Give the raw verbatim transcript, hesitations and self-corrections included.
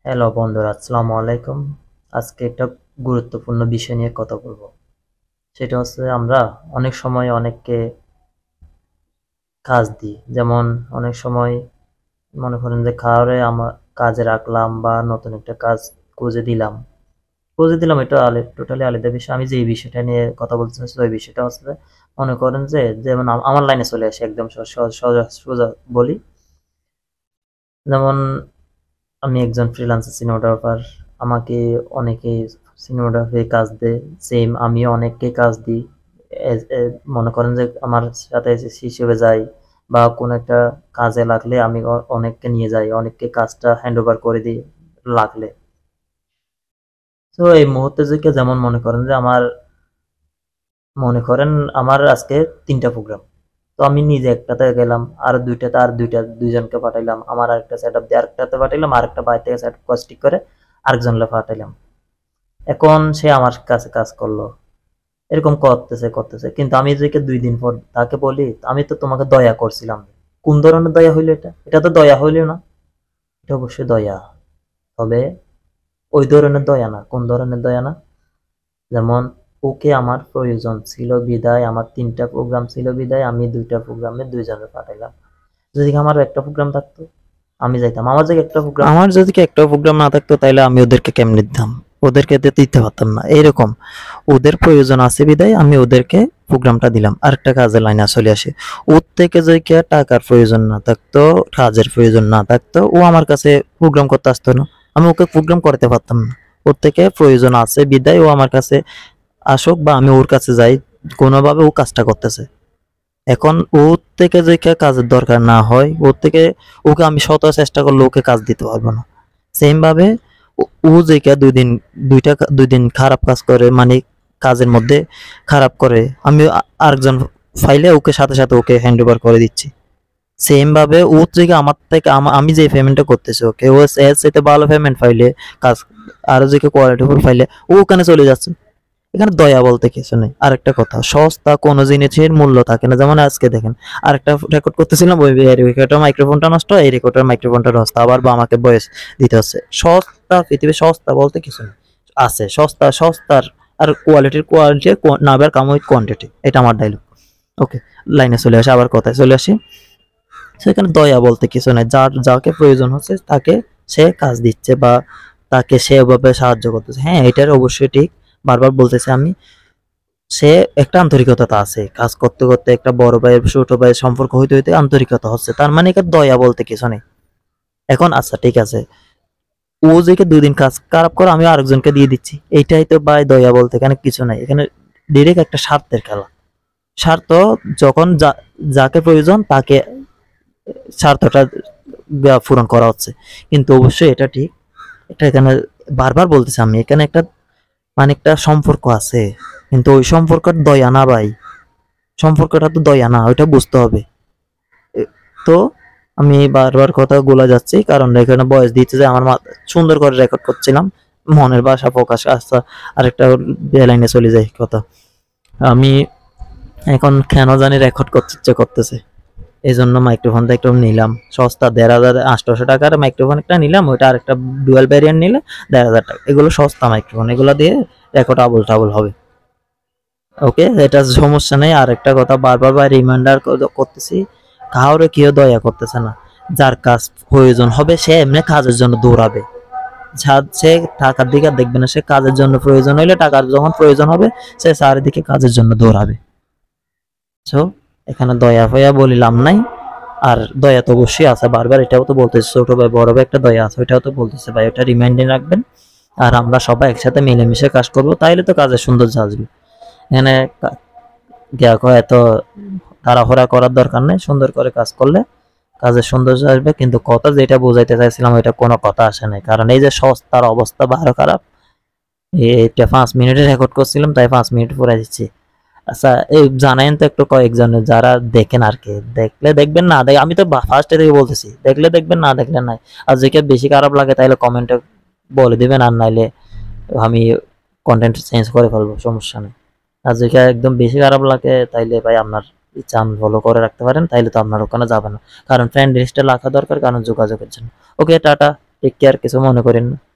Hello বন্ধুরা, আসসালামু আলাইকুম। আজকে একটা গুরুত্বপূর্ণ বিষয় নিয়ে কথা বলবো। সেটা হচ্ছে আমরা অনেক সময় অনেককে কাজ দিই। যেমন অনেক সময় মনে করেন যে কাউরে আমার কাজে রাখলাম বা নতুন একটা কাজ খুঁজে দিলাম খুঁজে দিলাম এটা আলে টোটালি আলাদা বিষয়। আমি যে এই বিষয়টা নিয়ে কথা বলতে চাচ্ছি ওই বিষয়টা হচ্ছে যে, মনে করেন যে যেমন আম- আমার লাইনে চলে আসে একদম সহজ সহজ সোজা সোজা বলি। যেমন আমি একজন ফ্রিল্যান্সার সিনেমাটোগ্রাফার। আমাকে অনেকে সিনেমাটোগ্রাফি কাজ দেয়, সেম আমিও অনেককে কাজ দিই। এজ- এ- মনে করেন যে আমার সাথে হিসেবে যাই বা কোনো একটা কাজে লাগলে আমি অ- অনেককে নিয়ে যাই, অনেককে কাজটা হ্যান্ড ওভার করে দিই লাগলে। তো এই মুহূর্তে যে যেমন মনে করেন যে আমার মনে করেন আমার আজকে তিনটা প্রোগ্রাম। তো আমি নিজে একটাতে গেলাম, আর দুইটাতে আর দুইটা দুইজনকে পাঠাইলাম, আমার আরেকটা সেট আপ দিয়ে আরেকটাতে পাঠাইলাম, আরেকটা বাইরে থেকে সেট আপ ঠিক করে আরেকজনকে পাঠাইলাম। এখন সে আমার কাছে কাজ করলো, এরকম করতেছে করতেছে কিন্তু আমি যদি দুই দিন পর তাকে বলি আমি তো তোমাকে দয়া করছিলাম, কোন ধরনের দয়া হইলো? এটা এটা তো দয়া হইলো না। এটা অবশ্যই দয়া, তবে ওই ধরনের দয়া না। কোন ধরনের দয়া না? যেমন ওকে আমার প্রয়োজন ছিল বিদায়, আমার তিনটা প্রোগ্রাম ছিল বিদায় আমি দুইটা প্রোগ্রামে দুইজনে পাঠাইলাম। যদি আমার একটা প্রোগ্রাম থাকতো আমি যাইতাম। আমার যদি একটা প্রোগ্রাম আমার যদি কি একটা প্রোগ্রাম না থাকতো তাহলে আমি ওদেরকে কেমনে দিতাম? ওদেরকে তো দিতে পারতাম না। এইরকম ওদের প্রয়োজন আছে বিদায় আমি ওদেরকে প্রোগ্রামটা দিলাম, আরেকটা কাজের লাইনে চলে আসে। ওর থেকে যদি কি টাকার প্রয়োজন না থাকতো, কাজের প্রয়োজন না থাকতো, ও আমার কাছে প্রোগ্রাম করতে আসতো না। আমি ওকে প্রোগ্রাম করতে পারতাম না। ওর থেকে প্রয়োজন আছে বিদায় ও আমার কাছে আসুক বা আমি ওর কাছে যাই, কোনোভাবে ও কাজটা করতেছে। এখন ওর থেকে যে কাজের দরকার না হয়, ওর থেকে ওকে আমি শত চেষ্টা করলে ওকে কাজ দিতে পারবো না। সেম ভাবে ও ও যে দুই দিন দুইটা কা- দুই দিন খারাপ কাজ করে, মানে কাজের মধ্যে খারাপ করে, আমি আ- আরেকজন ফাইলে ওকে সাথে সাথে ওকে হ্যান্ড ওভার করে দিচ্ছি। সেম ভাবে ও থেকে আমার থেকে আমা- আমি যে পেমেন্টটা করতেছি ওকে, ও এর সাথে ভালো পেমেন্ট ফাইলে কাজ আরো যে কোয়ালিটিফুল ফাইলে ও ওখানে চলে যাচ্ছে। এখানে দয়া বলতে কিছু নেই। আরেকটা কথা, সস্তা কোনো জিনিসের মূল্য থাকে না। যেমন আজকে দেখেন আরেকটা রেকর্ড করতেছিলাম, ওই রেকর্ডের মাইক্রোফোনটা নষ্ট, এই রেকর্ডের মাইক্রোফোনটা নষ্ট, আবার বা আমাকে ভয়েস দিতে হচ্ছে। সস্তা পৃথিবী সস্তা বলতে কিছু নেই। আছে সস্তা সস্তার আর কোয়ালিটির quality never come with quantity, এটা আমার ডায়লগ। ওকে, লাইনে চলে আসে, আবার কথায় চলে আসি। সেখানে দয়া বলতে কিছু নাই। যার যাকে প্রয়োজন হচ্ছে তাকে সে কাজ দিচ্ছে বা তাকে সেভাবে সাহায্য করতেছে। হ্যাঁ, এটার অবশ্যই ঠিক। বারবার বলতেছি আমি, সে একটা আন্তরিকতা আছে কাজ করতে করতে, একটা বড় ভাইয়ের ছোট ভাইয়ের সম্পর্ক হইতে হইতে আন্তরিকতা হচ্ছে, তার মানে এটা দয়া বলতে কিছু নেই। এখন আচ্ছা ঠিক আছে, ও যে দুই দিন কাজ খারাপ করে আমি আরেকজনকে দিয়ে দিচ্ছি, এইটাই তো ভাই দয়া বলতে এখানে কিছু নাই। এখানে ডিরেক্ট একটা স্বার্থের খেলা। স্বার্থ যখন যা- যাকে প্রয়োজন তাকে স্বার্থটা পূরণ করা হচ্ছে। কিন্তু অবশ্যই এটা ঠিক, এটা এখানে বারবার বলতেছি আমি, এখানে একটা মানে একটা সম্পর্ক আছে, কিন্তু ওই সম্পর্কের দয়া না ভাই। সম্পর্কটা তো দয়া না, ওইটা বুঝতে হবে। এ- তো আমি বারবার কথা গোলা যাচ্ছি কারণ এখানে বয়স দিচ্ছে যে আমার মা- সুন্দর করে রেকর্ড করছিলাম, মনের ভাষা প্রকাশ আসছে। আরেকটা লাইনে চলে যায় কথা। আমি এখন কেন জানি রেকর্ড করতে ইচ্ছে করতেছে, এই জন্য মাইক্রোফোনটা একটু নিলাম। সস্তা দেড় হাজার আটশোশো টাকার মাইক্রোফোন একটা নিলাম, ওইটা আরেকটা ডুয়াল ভ্যারিয়েন্ট নিলে দেড় হাজার টাকা। এগুলো সস্তা মাইক্রোফোন, এগুলো দিয়ে রেকর্ড আবল টাবল হবে। ওকে, এটা সমস্যা নেই। আর একটা কথা বারবার বার রিমাইন্ডার করতেছি, কাউরে কেউ দয়া করতেছে না। যার কাজ প্রয়োজন হবে সে এমনি কাজের জন্য দৌড়াবে। যা- সে টাকার দিকে আর দেখবে না, সে কাজের জন্য প্রয়োজন হইলে, টাকার যখন প্রয়োজন হবে সে চারিদিকে কাজের জন্য দৌড়াবে। তো এখানে দয়া ফয়া বলিলাম নাই। আর দয়া তো অবশ্যই আছে, বারবার এটাও তো বলতেছে ছোট ভাই বড় ভাই একটা দয়া আছে, ওইটাও তো বলতেছে ভাই, ওটা রিমাইন্ডিং রাখবেন। আর আমরা সবাই একসাথে মিলেমিশে কাজ করবো, তাইলে তো কাজের সৌন্দর্য আসবে। এখানে দেখো এত তাড়াহুড়া করার দরকার নেই, সুন্দর করে কাজ করলে কাজের সৌন্দর্য আসবে। কিন্তু কথা যেটা বোঝাইতে চাইছিলাম ওইটা কোনো কথা আসে নাই, কারণ এই যে সস্তার অবস্থা আরো খারাপ। এটা পাঁচ মিনিটে রেকর্ড করছিলাম, তাই পাঁচ মিনিট পুরাই দিচ্ছি। আচ্ছা, এই জানাইন তো একটু কয়েকজনের যারা দেখেন আর কি, দেখলে দেখবেন না দেখ, আমি তো ফার্স্টে থেকে বলতেছি, দেখলে দেখবেন না দেখলে নাই। আর যে বেশি খারাপ লাগে তাইলে কমেন্টে বলে দিবেন, আর নাইলে আমি কন্টেন্ট চেঞ্জ করে ফেলবো, সমস্যা নেই। আর যেটা একদম বেশি খারাপ লাগে তাইলে ভাই আপনার ইচ্ছা ফলো করে রাখতে পারেন, তাইলে তো আপনার ওখানে যাবে না। কারণ ফ্রেন্ড লিস্টে রাখা দরকার, কারণ যোগাযোগের জন্য। ওকে, টাটা। টেক কেয়ার, কিছু মনে করেন না।